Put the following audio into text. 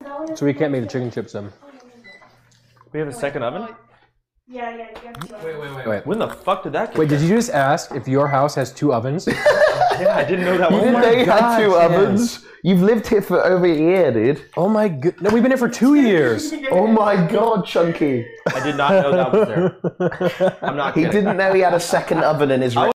So we can't make the chicken chips then. We have a second oven? Yeah. Wait. When the fuck did that get Wait, did you just ask if your house has 2 ovens? Yeah, I didn't know that was They had 2 ovens. You've lived here for over a year, dude. Oh my god. No, we've been here for 2 years. Oh my god, Chunky. I did not know that was there. I'm not He kidding. didn't know he had a second oven in his room.